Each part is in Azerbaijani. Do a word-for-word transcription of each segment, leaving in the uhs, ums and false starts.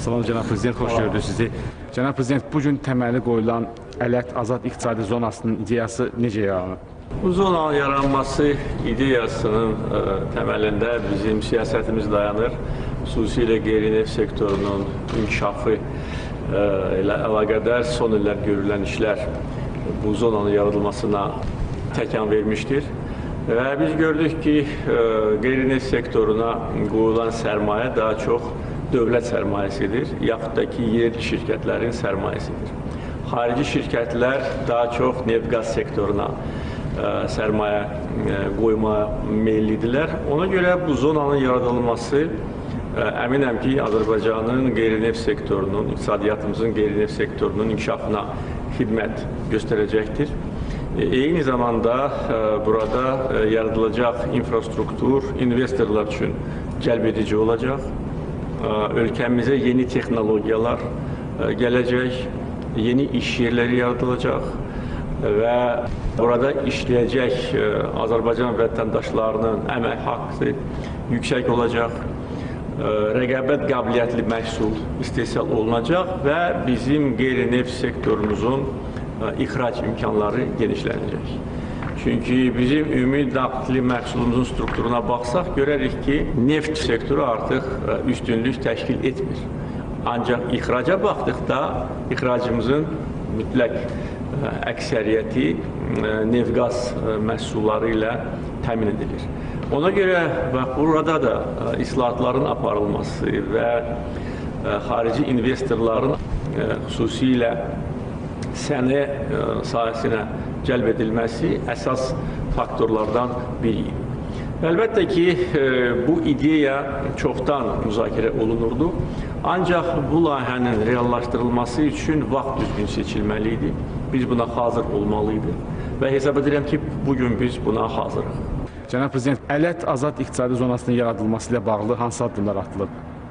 Salam Cənab Prezident, xoş gördük sizi. Cənab Prezident, bugün təməli qoyulan Ələt Azad İqtisadi Zonasının ideyası necə yaranıb? Bu zonanın yaranması ideyasının ə, təməlində bizim siyasətimiz dayanır. Xüsusilə qeyri-neft sektorunun inkişafı ə, ilə əlaqədar son illər görülən işlər bu zonanın yaradılmasına təkan vermişdir. Və biz gördük ki, qeyri-neft sektoruna qoyulan sərmayə daha çox dövlət sərmayəsidir, yaxud da ki, yerli şirkətlərin sərmayəsidir. Xarici şirkətlər daha çox neft-qaz sektoruna ə, sərmayə ə, qoymaya meyillidirlər. Ona görə bu zonanın yaradılması ə, əminəm ki, Azərbaycanın qeyri-neft sektorunun, iqtisadiyyatımızın qeyri-neft sektorunun inkişafına xidmət göstərəcəkdir. Eyni zamanda ə, burada ə, yaradılacaq infrastruktur investorlar üçün cəlb edici olacaq. Ölkəmizə yeni texnologiyalar gələcək, yeni iş yerləri yaradılacaq və burada işləyəcək Azərbaycan vətəndaşlarının əmək haqqı yüksək olacaq, rəqabət qabiliyyətli məhsul istehsal olunacaq və bizim qeyri-neft sektorumuzun ixrac imkanları genişlənəcək. Çünki bizim ümumi daxili məhsulumuzun strukturuna baxsaq, görərik ki, neft sektoru artıq üstünlük təşkil etmir. Ancaq ixraca baxdıqda, ixracımızın mütləq əksəriyyəti neft-qaz məhsulları ilə təmin edilir. Ona görə burada da islahatların aparılması və xarici investorların xüsusilə sənaye sahəsinə cəlb edilməsi əsas faktorlardan biri. Əlbəttə ki, bu ideya çoxdan müzakirə olunurdu. Ancaq bu layihənin reallaşdırılması üçün vaxt düzgün seçilməli idi. Biz buna hazır olmalıyıq və hesab edirəm ki, bugün biz buna hazırıq. Cənab Prezident, Ələt Azad İqtisadi Zonasının yaradılması ilə bağlı hansı addımlar atılıb?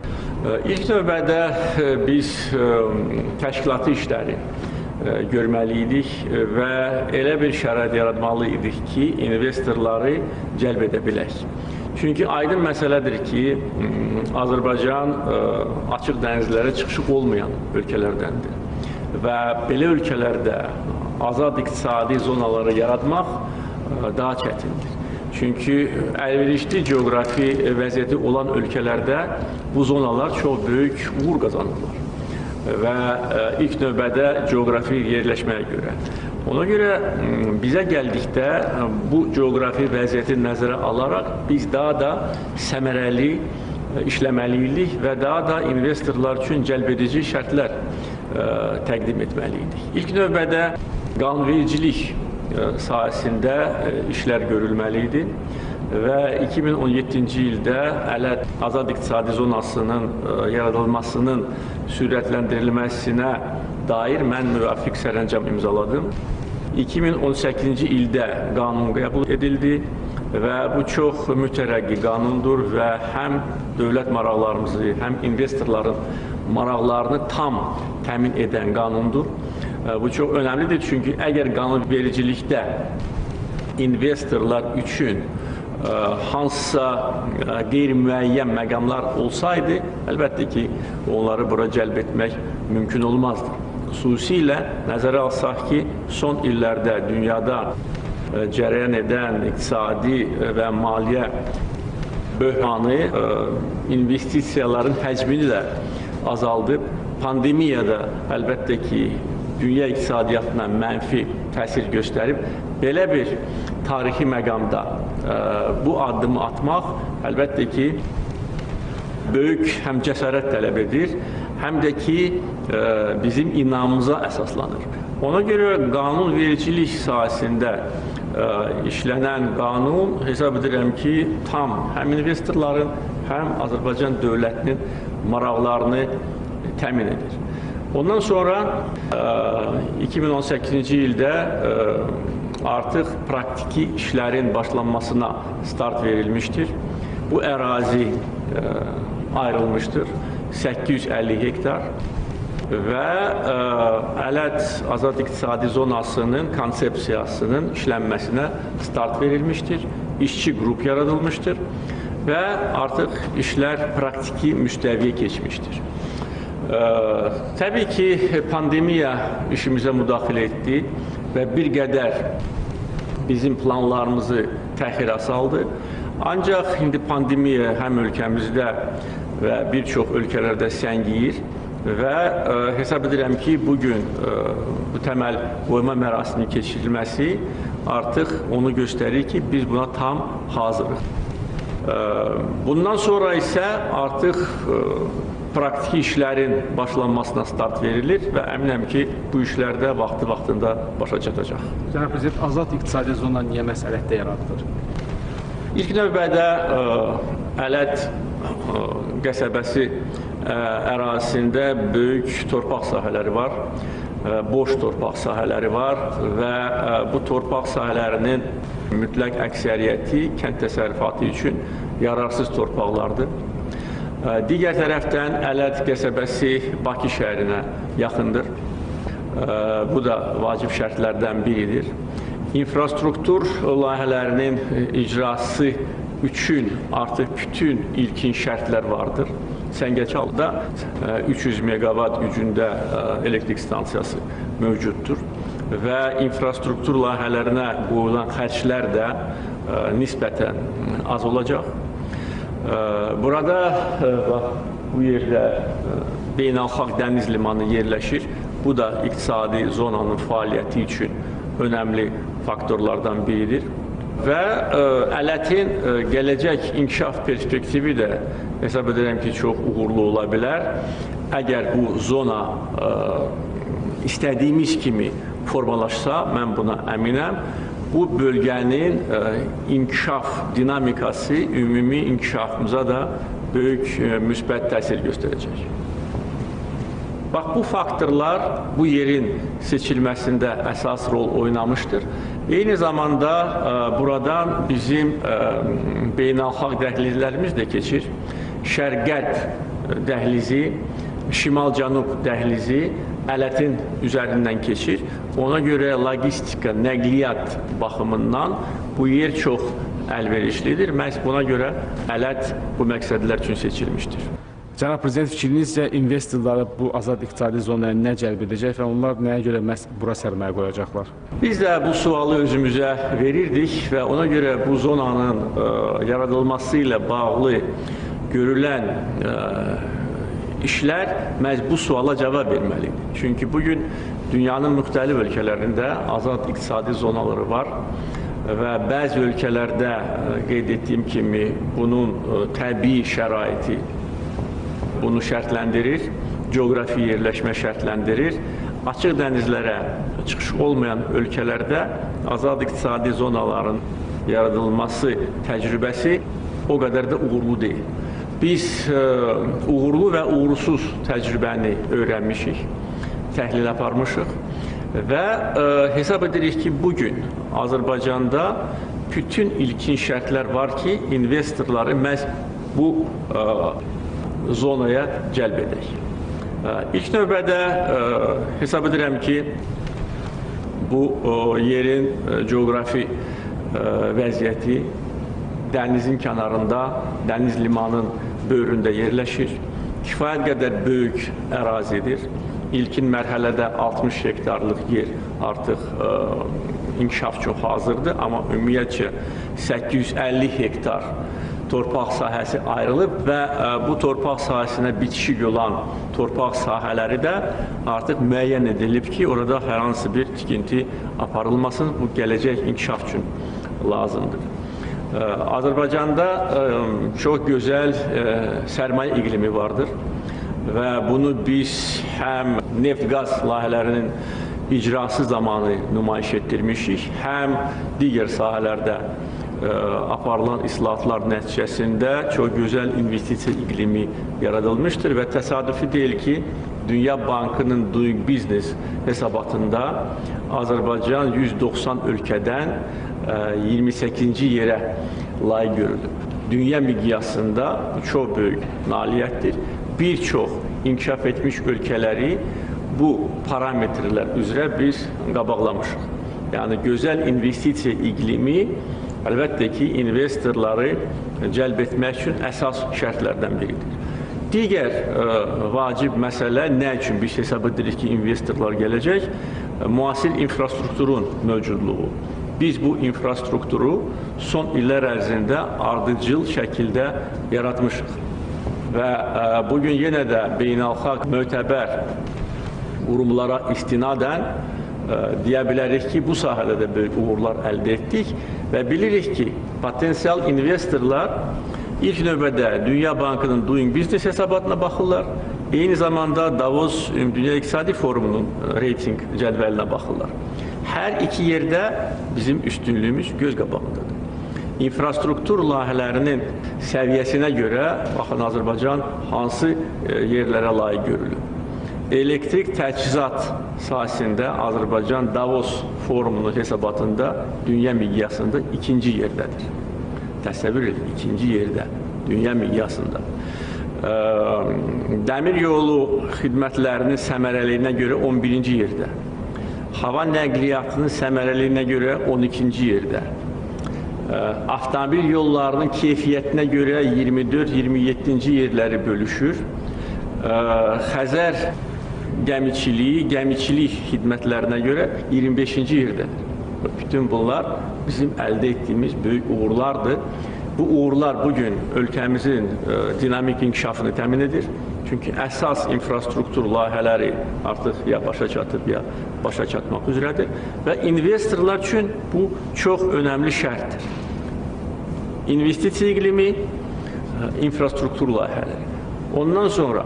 İlk növbədə biz təşkilatı işləri görməli idik və elə bir şərait yaratmalı idik ki, investorları cəlb edə bilək. Çünki aydın məsələdir ki, Azərbaycan açıq dənizlərə çıxışı olmayan ölkələrdəndir və belə ölkələrdə azad iqtisadi zonaları yaratmaq daha çətindir. Çünki əlverişli coğrafi vəziyyəti olan ölkələrdə bu zonalar çox böyük uğur qazanırlar və ilk növbədə coğrafi yerləşməyə görə. Ona görə bizə gəldikdə bu coğrafi vəziyyəti nəzərə alaraq biz daha da səmərəli işləməliyik və daha da investorlar üçün cəlbedici şərtlər təqdim etməliydik. İlk növbədə qanunvericilik sahəsində işlər görülməli idi və iki min on yeddinci ildə Ələt Azad İqtisadi Zonasının yaradılmasının sürətləndirilməsinə dair mən müvafiq sərəncam imzaladım. iki min on səkkizinci ildə qanun qəbul edildi və bu çox mütərəqqi qanundur və həm dövlət maraqlarımızı, həm investorların maraqlarını tam təmin edən qanundur. Bu çox önəmlidir, çünki əgər qanunvericilikdə investorlar üçün hansısa qeyri-müəyyən məqamlar olsaydı, əlbəttə ki, onları bura cəlb etmək mümkün olmazdı. Xüsusilə nəzərə alsaq ki, son illərdə dünyada cərəyan edən iqtisadi və maliyyə böhranı investisiyaların həcmini də azaldıb. Pandemiyada əlbəttə ki, dünya iqtisadiyyatına mənfi təsir göstərib. Belə bir tarixi məqamda bu addımı atmaq əlbəttə ki, böyük həm cəsarət tələb edir, həm də ki, bizim inamımıza əsaslanır. Ona görə qanunvericilik sahəsində işlənən qanun hesab edirəm ki, tam həm investorların, həm Azərbaycan dövlətinin maraqlarını təmin edir. Ondan sonra iki min on səkkizinci ildə artıq praktiki işlərin başlanmasına start verilmişdir. Bu ərazi ayrılmışdır, səkkiz yüz əlli hektar və Ələt Azad İqtisadi Zonasının konsepsiyasının işlənməsinə start verilmişdir. İşçi qrup yaradılmışdır və artıq işlər praktiki müstəviyə keçmişdir. Təbii ki, pandemiya işimizə müdaxilə etdi və bir qədər bizim planlarımızı təxirə saldı. Ancaq indi pandemiya həm ölkəmizdə və bir çox ölkələrdə səngiyir və ə, hesab edirəm ki, bugün ə, bu təməl qoyma mərasiminin keçirilməsi artıq onu göstərir ki, biz buna tam hazırıq. Ə, bundan sonra isə artıq ə, praktiki işlərin başlanmasına start verilir və əminəm ki, bu işlər də vaxtı-vaxtında başa çatacaq. Cənab Prezident, azad iqtisadi zona niyə məsləhətdə yaradılır? İlk növbədə ə, Ələt ə, qəsəbəsi ə, ərazisində böyük torpaq sahələri var, ə, boş torpaq sahələri var və ə, bu torpaq sahələrinin mütləq əksəriyyəti kənd təsərrüfatı üçün yararsız torpaqlardır. Digər tərəfdən Ələt qəsəbəsi Bakı şəhərinə yaxındır. Bu da vacib şərtlərdən biridir. İnfrastruktur layihələrinin icrası üçün artıq bütün ilkin şərtlər vardır. Səngəçalda üç yüz meqavat gücündə elektrik stansiyası mövcuddur və infrastruktur layihələrinə qoyulan xərclər də nisbətən az olacaq. Burada bax, bu yerdə beynəlxalq dəniz limanı yerləşir. Bu da iqtisadi zonanın fəaliyyəti üçün önəmli faktorlardan biridir. Və Ələtin gələcək inkişaf perspektivi də hesab edirəm ki, çox uğurlu ola bilər. Əgər bu zona istədiyimiz kimi formalaşsa, mən buna əminəm. Bu bölgənin ə, inkişaf dinamikası ümumi inkişafımıza da böyük ə, müsbət təsir göstərəcək. Bax, bu faktorlar bu yerin seçilməsində əsas rol oynamışdır. Eyni zamanda ə, buradan bizim ə, beynəlxalq dəhlizlərimiz də keçir. Şərq-qərb dəhlizi, şimal-cənub dəhlizi Ələtin üzərindən keçir. Ona görə logistika, nəqliyyat baxımından bu yer çox əlverişlidir. Məhz buna görə Ələt bu məqsədlər üçün seçilmişdir. Cənab Prezident, fikrinizcə investorları bu azad iqtisadi zonaya nə cəlb edəcək və onlar nəyə görə məhz bura sərmayə qoyacaqlar? Biz də bu sualı özümüzə verirdik və ona görə bu zonanın ə, yaradılması ilə bağlı görülən ə, işlər məhz bu suala cavab verməlidir. Çünki bugün dünyanın müxtəlif ölkələrində azad iqtisadi zonaları var və bəzi ölkələrdə qeyd etdiyim kimi bunun təbii şəraiti bunu şərtləndirir, coğrafi yerləşmə şərtləndirir. Açıq dənizlərə çıxış olmayan ölkələrdə azad iqtisadi zonaların yaradılması təcrübəsi o qədər də uğurlu deyil. Biz ə, uğurlu və uğursuz təcrübəni öyrənmişik, təhlil aparmışıq və ə, hesab edirik ki, bugün Azərbaycanda bütün ilkin şərtlər var ki, investorları məhz bu ə, zonaya cəlb edək. Ə, ilk növbədə ə, hesab edirəm ki, bu ə, yerin ə, coğrafi ə, vəziyyəti dənizin kənarında, dəniz limanın böyründə yerləşir. Kifayət qədər böyük ərazidir. İlkin mərhələdə altmış hektarlıq yer artıq ə, inkişaf üçün hazırdır, amma ümumiyyətcə səkkiz yüz əlli hektar torpaq sahəsi ayrılıb və ə, bu torpaq sahəsinə bitişik olan torpaq sahələri də artıq müəyyən edilib ki, orada hər hansı bir tikinti aparılmasın, bu gələcək inkişaf üçün lazımdır. Azərbaycanda çox gözəl sərmayə iqlimi vardır və bunu biz həm neft-qaz layihələrinin icrası zamanı nümayiş etdirmişik, həm digər sahələrdə aparılan islahatlar nəticəsində çox gözəl investisiya iqlimi yaradılmışdır və təsadüfi deyil ki, Dünya Bankının Doing Business hesabatında Azərbaycan yüz doxsan ölkədən iyirmi səkkizinci yerə layiq görülüb. Dünya miqyasında bu çox böyük nailiyyətdir. Bir çox inkişaf etmiş ölkələri bu parametrlər üzrə biz qabaqlamışıq. Yəni, gözəl investisiya iqlimi əlbəttə ki, investorları cəlb etmək üçün əsas şərtlərdən biridir. Digər ə, vacib məsələ nə üçün biz hesab edirik ki, investorlar gələcək? Müasir infrastrukturun mövcudluğu. Biz bu infrastrukturu son illər ərzində ardıcıl şəkildə yaratmışıq. Və ə, bugün yenə də beynəlxalq mötəbər qurumlara istinadən ə, deyə bilərik ki, bu sahədə də böyük uğurlar əldə etdik və bilirik ki, potensial investorlar ilk növbədə Dünya Bankının Doing Business hesabatına baxırlar, eyni zamanda Davos Dünya İqtisadi Forumunun reyting cədvəlinə baxırlar. Hər iki yerdə bizim üstünlüyümüz göz qabağındadır. İnfrastruktur layihələrinin səviyyəsinə görə, baxın, Azərbaycan hansı yerlərə layiq görülür. Elektrik təchizat sahəsində Azərbaycan Davos Forumunun hesabatında dünya miqyasında ikinci yerdədir. Təsəvvür edin, ikinci yerdə, dünya miqyasında. Dəmir yolu xidmətlərinin səmərəliyinə görə on birinci yerdə. Hava nəqliyyatının səmərəliyinə görə on ikinci yerdə. Avtomobil yollarının keyfiyyətinə görə iyirmi dörd iyirmi yeddinci yerləri bölüşür. Xəzər gəmiçiliyi, gəmiçilik xidmətlərinə görə iyirmi beşinci yerdədir. Bütün bunlar bizim əldə etdiyimiz böyük uğurlardır. Bu uğurlar bugün ölkəmizin dinamik inkişafını təmin edir. Çünki əsas infrastruktur layihələri artıq ya başa çatıb, ya başa çatmaq üzrədir və investorlar üçün bu çox önəmli şərtdir. İnvestisiya iqlimi, infrastruktur layihələri. Ondan sonra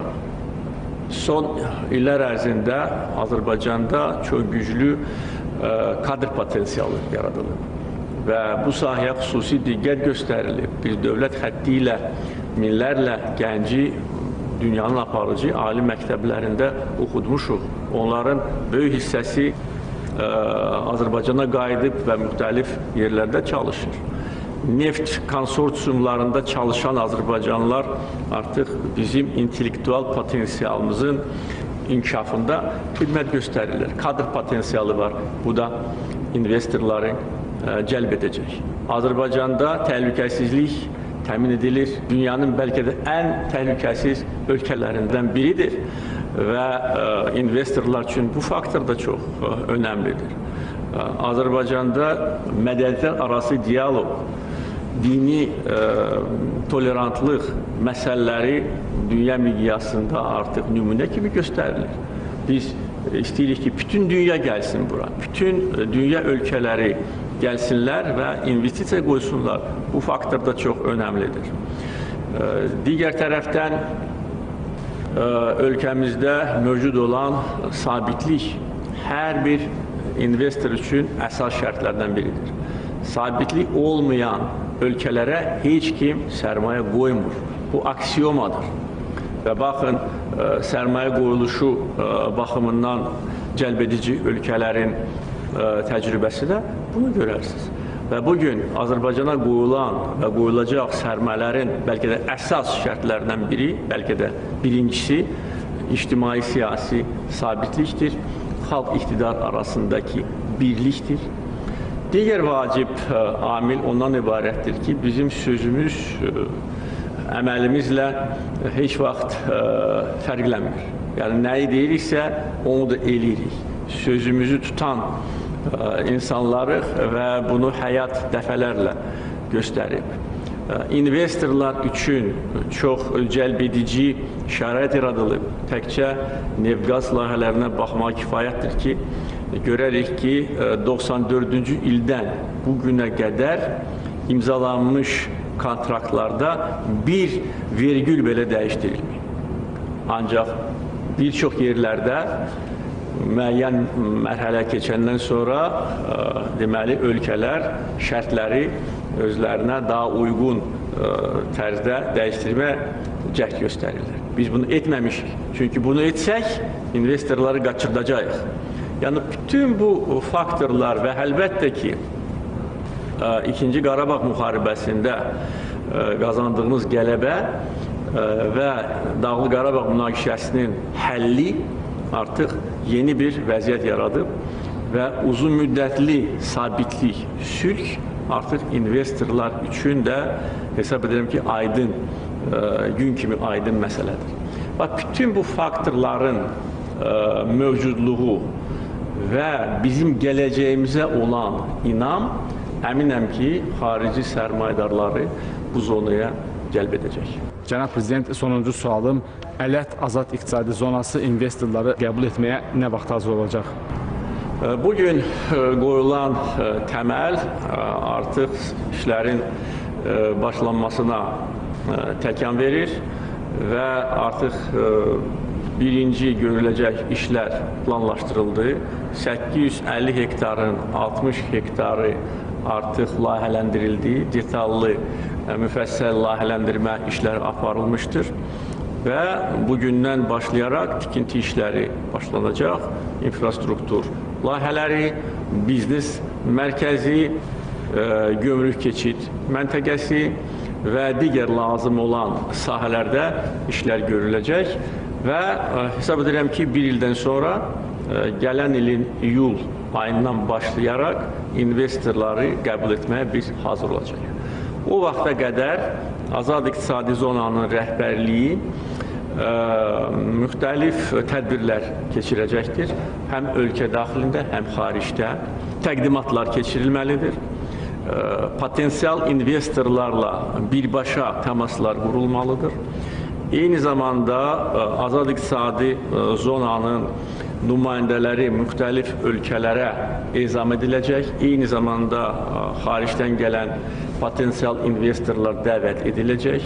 son illər ərzində Azərbaycanda çox güclü kadr potensialı yaradılıb və bu sahəyə xüsusi diqqət göstərilib. Biz dövlət xətti ilə minlərlə gənci dünyanın aparıcı ali məktəblərində oxutmuşuq. Onların böyük hissəsi ə, Azərbaycana qayıdıb və müxtəlif yerlərdə çalışır. Neft konsorsiumlarında çalışan Azərbaycanlılar artıq bizim intellektual potensialımızın inkişafında xidmət göstərirlər. Kadr potensialı var. Bu da investorları ə, cəlb edəcək. Azərbaycanda təhlükəsizlik təmin edilir. Dünyanın bəlkə də ən təhlükəsiz ölkələrindən biridir və ə, investorlar üçün bu faktor da çox ə, önəmlidir. Ə, Azərbaycanda mədəniyyətlər arası dialoq, dini ə, tolerantlıq məsələləri dünya miqyasında artıq nümunə kimi göstərilir. Biz istəyirik ki, bütün dünya gəlsin bura, bütün dünya ölkələri gəlsinlər və investisiya qoysunlar. Bu faktor da çox önəmlidir. Digər tərəfdən ölkəmizdə mövcud olan sabitlik hər bir investor üçün əsas şərtlərdən biridir. Sabitlik olmayan ölkələrə heç kim sərmayə qoymur. Bu aksiyomadır. Və baxın, sərmayə qoyuluşu baxımından cəlbedici ölkələrin təcrübəsi də bunu görərsiniz. Və bugün Azərbaycana qoyulan və qoyulacaq sərmayələrin bəlkə də əsas şərtlərindən biri, bəlkə də birincisi ictimai-siyasi sabitlikdir, xalq iqtidar arasındakı birlikdir. Digər vacib amil ondan ibarətdir ki, bizim sözümüz əməlimizlə heç vaxt fərqlənmir. Yəni, nəyi deyiriksə, onu da eləyirik. Sözümüzü tutan insanlarıq və bunu həyat dəfələrlə göstərib. İnvestorlar üçün çox cəlbedici şərait yaradılıb. Təkcə neft-qaz layihələrinə baxmaq kifayətdir ki, görərik ki, doxsan dördüncü ildən bu günə qədər imzalanmış kontraktlarda bir vergül belə dəyişdirilmir. Ancaq bir çox yerlərdə müəyyən mərhələ keçəndən sonra ə, deməli, ölkələr şərtləri özlərinə daha uyğun ə, tərzdə dəyişdirmə cəhd göstərirlər. Biz bunu etməmişik. Çünki bunu etsək, investorları qaçırdacağıq. Yəni, bütün bu faktorlar və əlbəttə ki, ə, İkinci Qarabağ müharibəsində ə, qazandığımız qələbə ə, və Dağlıq Qarabağ münaqişəsinin həlli artıq yeni bir vəziyyət yaradıb və uzun müddətli sabitlik, sülh artıq investorlar üçün də hesab edirəm ki, aydın gün kimi aydın məsələdir. Bax, bütün bu faktorların mövcudluğu və bizim gələcəyimizə olan inam, əminəm ki, xarici sərmayədarları bu zonaya cəlb edəcək. Cənab Prezident, sonuncu sualım, Ələt Azad İqtisadi Zonası investorları qəbul etməyə nə vaxt hazır olacaq? Bugün qoyulan təməl artıq işlərin başlanmasına təkan verir və artıq birinci görüləcək işlər planlaşdırıldı. səkkiz yüz əlli hektarın altmış hektarı artıq layihələndirildi. Detallı, müfəssəl layihələndirmə işləri aparılmışdır və bugündən başlayaraq tikinti işləri başlanacaq. İnfrastruktur layihələri, biznes mərkəzi, gömrük keçid məntəqəsi və digər lazım olan sahələrdə işlər görüləcək və hesab edirəm ki, bir ildən sonra gələn ilin iyul ayından başlayaraq investorları qəbul etməyə biz hazır olacaq. O vaxta qədər Azad İqtisadi Zonanın rəhbərliyi ə, müxtəlif tədbirlər keçirəcəkdir. Həm ölkə daxilində, həm xaricdə təqdimatlar keçirilməlidir. Ə, potensial investorlarla birbaşa təmaslar qurulmalıdır. Eyni zamanda ə, Azad İqtisadi ə, Zonanın nümayəndələri müxtəlif ölkələrə ezam ediləcək. Eyni zamanda ə, xaricdən gələn potensial investorlar dəvət ediləcək.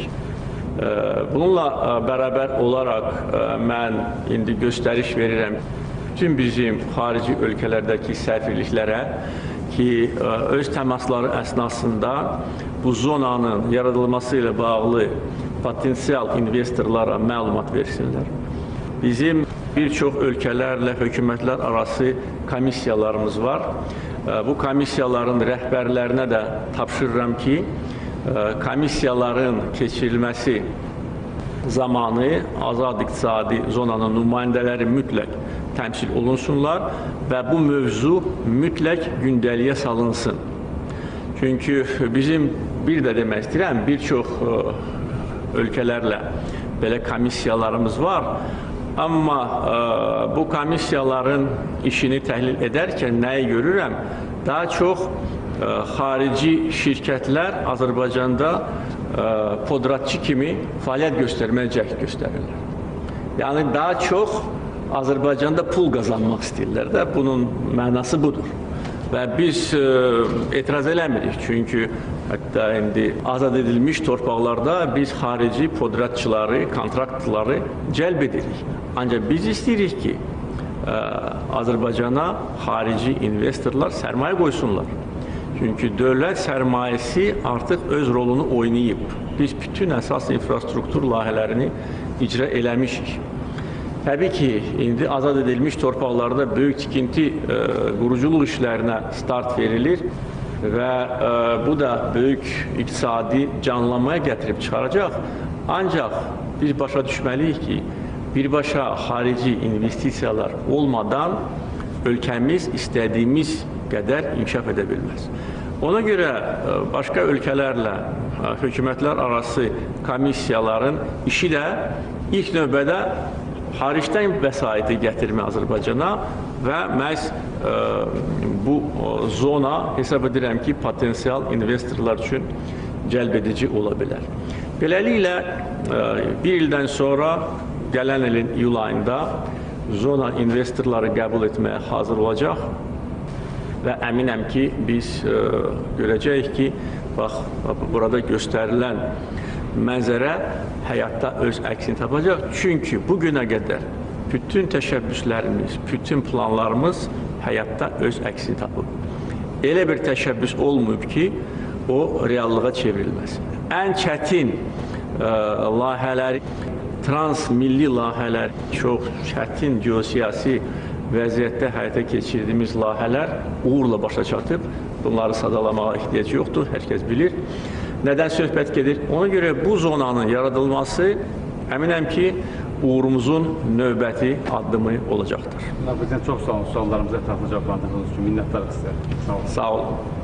Bununla bərabər olaraq mən indi göstəriş verirəm bütün bizim xarici ölkələrdəki səfirliklərə ki, öz təmasları əsnasında bu zonanın yaradılması ilə bağlı potensial investorlara məlumat versinlər. Bizim bir çox ölkələrlə hökumətlər arası komissiyalarımız var. Bu komissiyaların rəhbərlərinə də tapşırıram ki, komissiyaların keçirilməsi zamanı Azad İqtisadi Zonanın nümayəndələri mütləq təmsil olunsunlar və bu mövzu mütləq gündəliyə salınsın. Çünki bizim bir də demək istəyirəm, bir çox ölkələrlə belə komissiyalarımız var. Amma ə, bu komissiyaların işini təhlil edərkən nəyi görürəm? Daha çox ə, xarici şirkətlər Azərbaycanda ə, podratçı kimi fəaliyyət göstərməyə cəhd göstərirlər. Yəni daha çox Azərbaycanda pul qazanmaq istəyirlər də, bunun mənası budur. Və biz ə, etiraz eləmirik, çünki hətta indi azad edilmiş torpaqlarda biz xarici podratçıları, kontraktları cəlb edirik. Ancaq biz istəyirik ki, ə, Azərbaycana xarici investorlar sərmayə qoysunlar. Çünki dövlət sərmayəsi artıq öz rolunu oynayıb. Biz bütün əsas infrastruktur layihələrini icra eləmişik. Təbii ki, indi azad edilmiş torpaqlarda böyük tikinti ə, quruculuq işlərinə start verilir və ə, bu da böyük iqtisadi canlanmaya gətirib çıxaracaq. Ancaq biz başa düşməliyik ki, birbaşa xarici investisiyalar olmadan ölkəmiz istədiyimiz qədər inkişaf edə bilməz. Ona görə başqa ölkələrlə hökumətlər arası komissiyaların işi də ilk növbədə xaricdən vəsaiti gətirmə Azərbaycana və məhz ə, bu zona hesab edirəm ki, potensial investorlar üçün cəlb edici ola bilər. Beləliklə, ə, bir ildən sonra gələn ilin iyul ayında zona investorları qəbul etməyə hazır olacaq və əminəm ki, biz ə, görəcəyik ki, bax, burada göstərilən mənzərə həyatda öz əksini tapacaq. Çünki bugünə qədər bütün təşəbbüslərimiz, bütün planlarımız həyatda öz əksini tapıb. Elə bir təşəbbüs olmayıb ki, o reallığa çevrilməz. Ən çətin ə, layihələri, transmilli layihələr, çox çətin geosiyasi vəziyyətdə həyata keçirdiyimiz layihələr uğurla başa çatıb. Bunları sadalamağa ehtiyac yoxdur, hər kəs bilir. Nədən söhbət gedir? Ona görə bu zonanın yaradılması əminəm ki, uğurumuzun növbəti addımı olacaqdır. Prezident, çox sağ olun. Suallarımıza ətraflı cavablandırdığınız üçün minnətdarıq sizə. Sağ olun. Sağ olun.